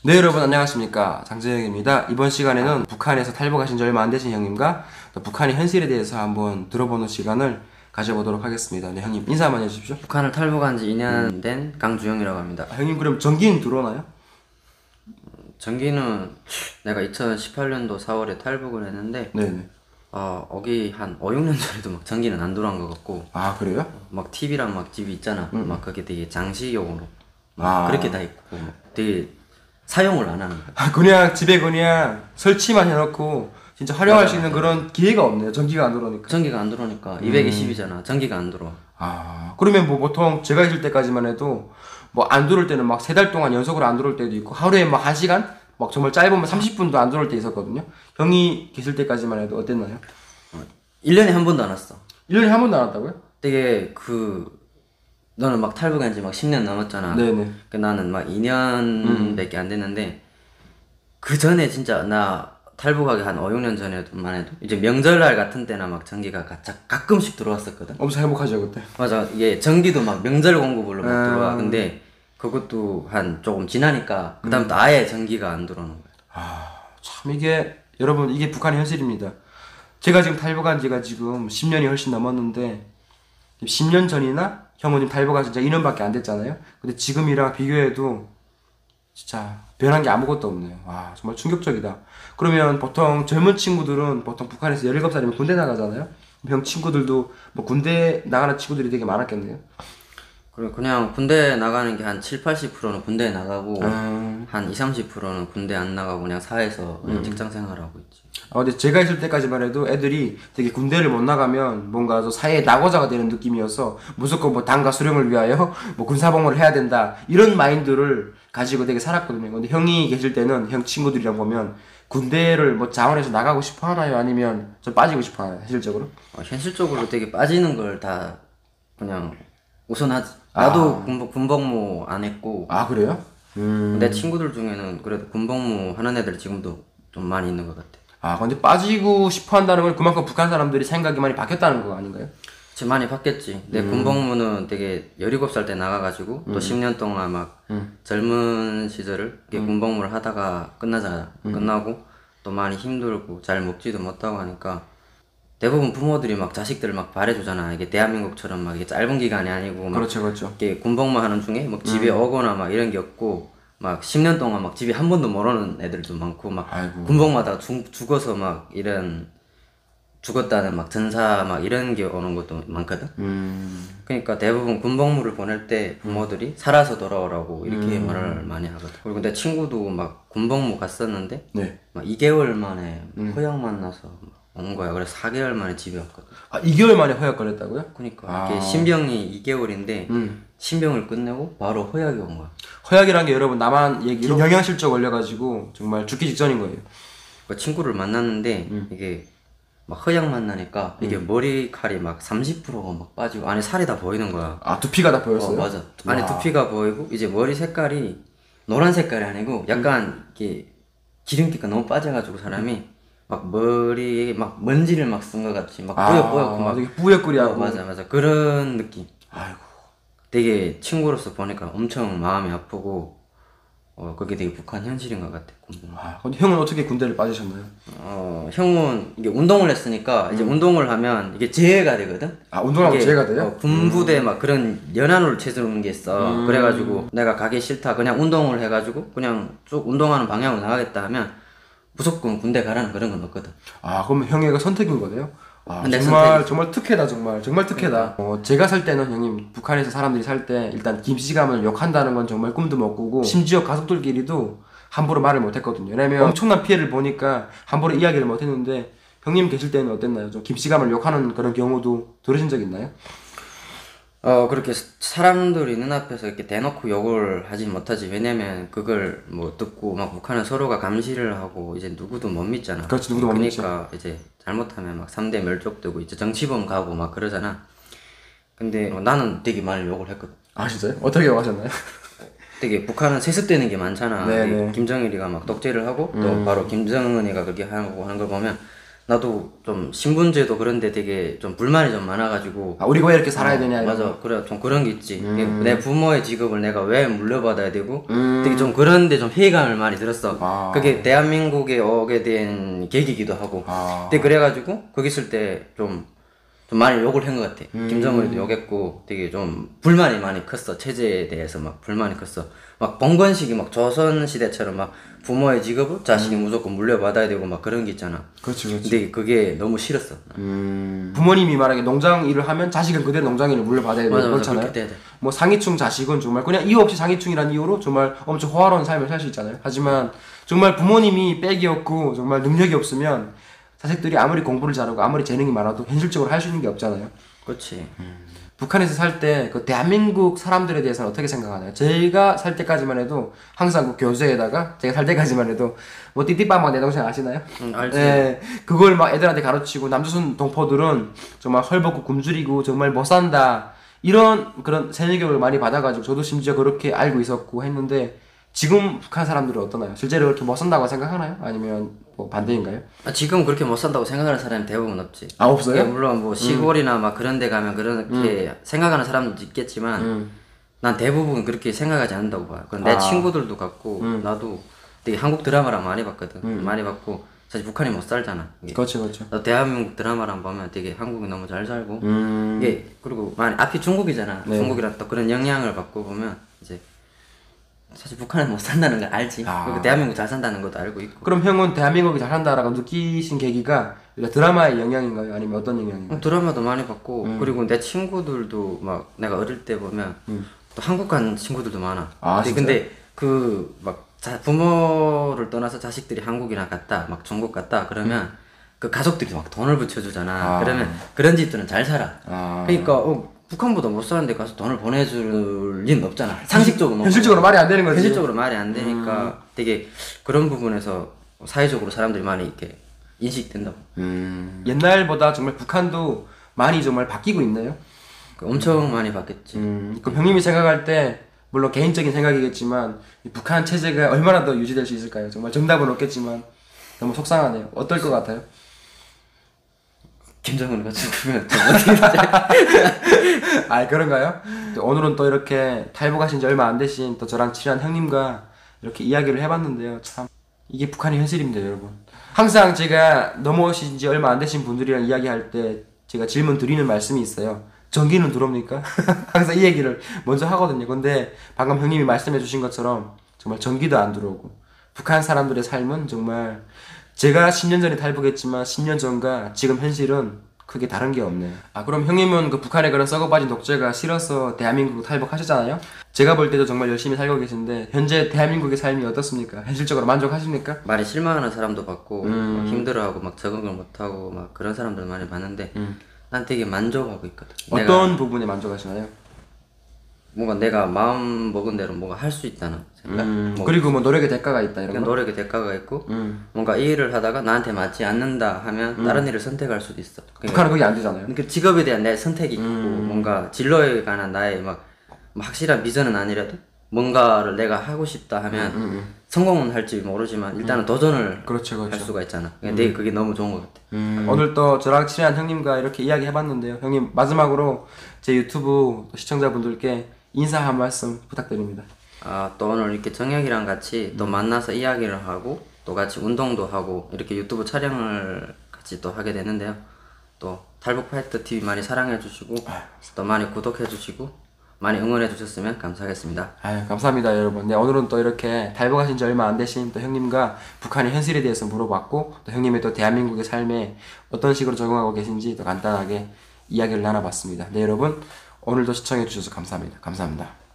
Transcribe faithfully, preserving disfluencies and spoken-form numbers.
네, 여러분 안녕하십니까, 장재영입니다. 이번 시간에는 북한에서 탈북하신 지 얼마 안 되신 형님과 또 북한의 현실에 대해서 한번 들어보는 시간을 가져보도록 하겠습니다. 네, 형님 인사 한번 해주십시오. 북한을 탈북한 지 이 년 된 강주영이라고 합니다. 아, 형님 그럼 전기는 들어오나요? 전기는 내가 이천십팔 년도 사월에 탈북을 했는데 네네. 어, 거기 한 오, 육 년 전에도 막 전기는 안 들어온 것 같고. 아, 그래요? 막 티비랑 막 집이 있잖아. 음. 막 그게 되게 장식용으로 아. 그렇게 다 있고 막 되게 사용을 안 하는 거야. 아, 그냥 집에 그냥 설치만 해놓고 진짜 활용할 맞아, 수 있는 맞아. 그런 기회가 없네요. 전기가 안 들어오니까. 전기가 안 들어오니까 이백이십이잖아. 전기가 안 들어와. 아, 그러면 뭐 보통 제가 있을 때까지만 해도 뭐 안 들어올 때는 막 세 달 동안 연속으로 안 들어올 때도 있고 하루에 막 한 시간? 막 정말 짧으면 삼십 분도 안 들어올 때 있었거든요. 형이 계실 때까지만 해도 어땠나요? 일 년에 한 번도 안 왔어. 일 년에 한 번도 안 왔다고요? 되게 그 너는 막 탈북한 지 막 십 년 넘었잖아. 네네. 그 나는 막 이 년밖에 안 됐는데 그 전에 진짜 나 탈북하기 한 오, 육 년 전에만 해도 이제 명절날 같은 때나 막 전기가 가, 가끔씩 들어왔었거든. 엄청 행복하죠 그때. 맞아. 이게 전기도 막 명절 공급으로 막 음. 들어와. 근데 그것도 한 조금 지나니까 그 다음부터 아예 전기가 안 들어오는 거야. 아, 참 이게 여러분 이게 북한의 현실입니다. 제가 지금 탈북한 지가 지금 십 년이 훨씬 넘었는데 십 년 전이나 형은 지금 탈북한 지 이 년밖에 안 됐잖아요. 근데 지금이랑 비교해도 진짜 변한 게 아무것도 없네요. 와, 정말 충격적이다. 그러면 보통 젊은 친구들은 보통 북한에서 열일곱 살이면 군대 나가잖아요. 형 친구들도 뭐 군대 나가는 친구들이 되게 많았겠네요. 그리고 그냥 군대 나가는 게 한 칠, 팔십 퍼센트는 군대 나가고 음. 한 이십, 삼십 퍼센트는 군대 안 나가고 그냥 사회에서 그냥 직장 생활하고 있지. 아, 근데 제가 있을 때까지만 해도 애들이 되게 군대를 못 나가면 뭔가 저 사회의 낙오자가 되는 느낌이어서 무조건 뭐 당과 수령을 위하여 뭐 군사복무를 해야 된다 이런 마인드를 가지고 되게 살았거든요. 근데 형이 계실 때는 형 친구들이랑 보면 군대를 뭐 자원해서 나가고 싶어 하나요? 아니면 좀 빠지고 싶어 하나요? 현실적으로? 어, 현실적으로 되게 빠지는 걸 다 그냥 우선하지. 나도 아. 군복, 군복무 안 했고 아, 그래요? 음. 내 친구들 중에는 그래도 군복무 하는 애들 지금도 좀 많이 있는 것 같아. 아, 근데 빠지고 싶어 한다는 건 그만큼 북한 사람들이 생각이 많이 바뀌었다는 거 아닌가요? 지금 많이 바뀌었지. 내 음. 군복무는 되게 열일곱 살 때 나가가지고 또 십 년 동안 막 음. 젊은 시절을 이렇게 군복무를 하다가 끝나잖아. 끝나고 또 많이 힘들고 잘 먹지도 못하고 하니까 대부분 부모들이 막 자식들 막 바래주잖아. 이게 대한민국처럼 막 이게 짧은 기간이 아니고 막 그렇죠, 그렇죠. 이렇게 군복무 하는 중에 막 집에 오거나 막 이런 게 없고 막 십 년 동안 막 집에 한 번도 못 오는 애들도 많고 막 아이고. 군복마다 죽, 죽어서 막 이런 죽었다는 막 전사 막 이런 게 오는 것도 많거든. 음. 그러니까 대부분 군복무를 보낼 때 부모들이 살아서 돌아오라고 이렇게 말을 많이 하거든. 그리고 내 친구도 막 군복무 갔었는데 네. 막 이 개월 만에 허영 만나서 온 거야. 그래서 사 개월 만에 집에 왔거든. 아, 이 개월 만에 허약 걸렸다고요? 그러니까 아. 이게 신병이 이 개월인데 음. 신병을 끝내고 바로 허약이 온 거야. 허약이란 게 여러분 나만 얘기로 영양실조 걸려가지고 정말 죽기 직전인 거예요. 그 친구를 만났는데 이게 막 허약 만나니까 이게 머리칼이 막 삼십 퍼센트가 막 빠지고 안에 살이 다 보이는 거야. 아, 두피가 다 보였어요? 어, 맞아. 안에 두피가 보이고 이제 머리 색깔이 노란 색깔이 아니고 약간 이게 기름기가 너무 빠져가지고 사람이 막 머리에 막 먼지를 막 쓴 것 같이 막 뿌옇뿌옇고 막 되게 뿌옇뿌리하고. 어, 맞아 맞아 그런 느낌. 아이고. 되게 친구로서 보니까 엄청 마음이 아프고 어 그게 되게 북한 현실인 것 같아. 아, 근데 형은 어떻게 군대를 빠지셨나요? 어 형은 이게 운동을 했으니까 이제 운동을 하면 이게 재해가 되거든. 아, 운동하면 이게, 재해가 돼요? 어, 군부대 막 그런 연한으로 채우는 게 있어. 음. 그래가지고 내가 가기 싫다 그냥 운동을 해가지고 그냥 쭉 운동하는 방향으로 나가겠다 하면 무조건 군대 가라는 그런 건 없거든. 아, 그럼 형이가 선택인 거네요? 아, 내 정말 선택이지. 정말 특혜다. 정말 정말 특혜다. 어, 제가 살 때는 형님 북한에서 사람들이 살 때 일단 김씨감을 욕한다는 건 정말 꿈도 못 꾸고 심지어 가족들끼리도 함부로 말을 못 했거든요. 왜냐면 엄청난 피해를 보니까 함부로 이야기를 못 했는데 형님 계실 때는 어땠나요? 좀 김씨감을 욕하는 그런 경우도 들으신 적 있나요? 어 그렇게 사람들이 눈앞에서 이렇게 대놓고 욕을 하지 못하지. 왜냐면 그걸 뭐 듣고 막 북한은 서로가 감시를 하고 이제 누구도 못 믿잖아. 그렇지, 누구도 못 믿지. 그러니까 이제 잘못하면 막 삼 대 멸족되고 이제 정치범 가고 막 그러잖아. 근데 어, 나는 되게 많이 욕을 했거든. 아, 진짜요? 어떻게 욕하셨나요? 되게 북한은 세습되는 게 많잖아. 네네. 이게 김정일이가 막 독재를 하고 또 바로 김정은이가 그렇게 하고 하는 걸 보면 나도 좀 신분제도 그런데 되게 좀 불만이 좀 많아가지고 아, 우리가 왜 이렇게 살아야 되냐 이런 맞아 그래 좀 그런 게 있지. 음. 내 부모의 직업을 내가 왜 물려받아야 되고 되게 좀 그런데 좀 회의감을 많이 들었어. 아. 그게 대한민국에 오게 된 계기이기도 하고. 아. 근데 그래가지고 거기 있을 때 좀 좀 많이 욕을 한 것 같아. 음. 김정은이도 욕했고 되게 좀 불만이 많이 컸어. 체제에 대해서 막 불만이 컸어. 막 봉건식이 막 조선 시대처럼 막 부모의 직업을 자식이 음. 무조건 물려받아야 되고 막 그런 게 있잖아. 그렇지 그렇지. 근데 그게 너무 싫었어. 음. 부모님이 만약에 농장 일을 하면 자식은 그대로 농장 일을 물려받아야 되고 맞아, 맞아. 그렇잖아요. 그렇게 돼야 돼. 뭐 상위층 자식은 정말 그냥 이유 없이 상위층이라는 이유로 정말 엄청 호화로운 삶을 살 수 있잖아요. 하지만 정말 부모님이 빽이 없고 정말 능력이 없으면 자식들이 아무리 공부를 잘하고 아무리 재능이 많아도 현실적으로 할 수 있는 게 없잖아요. 그렇지. 북한에서 살 때 그 대한민국 사람들에 대해서는 어떻게 생각하나요? 제가 살 때까지만 해도 항상 그 교재에다가 제가 살 때까지만 해도 뭐 띠띠빵빵 내 동생 아시나요? 응, 알지. 네, 그걸 막 애들한테 가르치고 남조선 동포들은 정말 헐벗고 굶주리고 정말 못 산다 이런 그런 세뇌교육을 많이 받아가지고 저도 심지어 그렇게 알고 있었고 했는데 지금 북한 사람들은 어떠나요? 실제로 그렇게 못 산다고 생각하나요? 아니면 뭐 반대인가요? 아, 지금 그렇게 못 산다고 생각하는 사람이 대부분 없지. 아 없어요? 예, 물론 뭐 시골이나 막 그런 데 가면 그렇게 생각하는 사람도 있겠지만 음. 난 대부분 그렇게 생각하지 않는다고 봐요. 그건 내 아. 친구들도 같고 나도 되게 한국 드라마랑 많이 봤거든. 많이 봤고 사실 북한이 못 살잖아. 이게. 그렇죠 그렇죠. 나도 대한민국 드라마랑 보면 되게 한국이 너무 잘 살고 음. 이게 그리고 많이 앞이 중국이잖아. 네. 중국이랑 또 그런 영향을 받고 보면 이제 사실 북한은 못 산다는 걸 알지. 아. 그리고 대한민국 잘 산다는 것도 알고 있고. 그럼 형은 대한민국이 잘 산다라고 느끼신 계기가 드라마의 영향인가요? 아니면 어떤 영향인가요? 드라마도 많이 봤고 그리고 내 친구들도 막 내가 어릴 때 보면 또 한국 간 친구들도 많아. 아, 근데, 근데 그 막 부모를 떠나서 자식들이 한국이나 갔다 막 중국 갔다 그러면 그 가족들이 막 돈을 붙여주잖아. 아. 그러면 그런 집들은 잘 살아. 아. 그러니까 어, 북한보다 못 사는데 가서 돈을 보내줄 리는 없잖아. 상식적으로 현실적으로 말이 안 되는 거지. 현실적으로 말이 안 되니까 되게 그런 부분에서 사회적으로 사람들이 많이 이렇게 인식된다고. 음. 옛날보다 정말 북한도 많이 정말 바뀌고 있나요? 그 엄청 많이 바뀌었지. 음. 그럼 형님이 생각할 때 물론 개인적인 생각이겠지만 이 북한 체제가 얼마나 더 유지될 수 있을까요? 정말 정답은 없겠지만 너무 속상하네요. 어떨 것 같아요? 김정은이가 죽으면 좀 어떻게 되지? 아 그런가요? 또 오늘은 또 이렇게 탈북하신 지 얼마 안 되신 또 저랑 친한 형님과 이렇게 이야기를 해봤는데요. 참 이게 북한의 현실입니다, 여러분. 항상 제가 넘어오신 지 얼마 안 되신 분들이랑 이야기할 때 제가 질문 드리는 말씀이 있어요. 전기는 들어옵니까? 항상 이 얘기를 먼저 하거든요. 근데 방금 형님이 말씀해 주신 것처럼 정말 전기도 안 들어오고 북한 사람들의 삶은 정말 제가 십 년 전에 탈북했지만 십 년 전과 지금 현실은 크게 다른 게 없네요. 아 그럼 형님은 그 북한의 그런 썩어빠진 독재가 싫어서 대한민국 탈북하셨잖아요? 제가 볼 때도 정말 열심히 살고 계신데 현재 대한민국의 삶이 어떻습니까? 현실적으로 만족하십니까? 많이 실망하는 사람도 봤고 막 힘들어하고 막 적응을 못하고 막 그런 사람들 많이 봤는데 난 되게 만족하고 있거든. 어떤 내가 부분에 만족하시나요? 뭔가 내가 마음 먹은 대로 뭔가 할 수 있다는 생각. 음, 뭐 그리고 뭐 노력의 대가가 있다 이런 그러니까 거? 노력의 대가가 있고 음. 뭔가 이 일을 하다가 나한테 맞지 않는다 하면 다른 일을 선택할 수도 있어. 그러니까 북한은 그게 안 되잖아요. 그 직업에 대한 내 선택이 있고 뭔가 진로에 관한 나의 막 확실한 비전은 아니라도 뭔가를 내가 하고 싶다 하면 성공은 할지 모르지만 일단은 도전을 그렇죠, 그렇죠. 할 수가 있잖아. 그러니까 내 그게 너무 좋은 것 같아. 오늘 또 저랑 친한 형님과 이렇게 이야기 해봤는데요. 형님 마지막으로 제 유튜브 시청자분들께 인사 한 말씀 부탁드립니다. 아, 또 오늘 이렇게 정혁이랑 같이 또 만나서 이야기를 하고 또 같이 운동도 하고 이렇게 유튜브 촬영을 같이 또 하게 되는데요. 또 탈북파이터 티비 많이 사랑해 주시고 또 많이 구독해 주시고 많이 응원해 주셨으면 감사하겠습니다. 아유 감사합니다 여러분. 네 오늘은 또 이렇게 탈북하신 지 얼마 안 되신 또 형님과 북한의 현실에 대해서 물어봤고 또 형님의 또 대한민국의 삶에 어떤 식으로 적응하고 계신지 또 간단하게 이야기를 나눠봤습니다. 네 여러분 오늘도 시청해 주셔서 감사합니다. 감사합니다.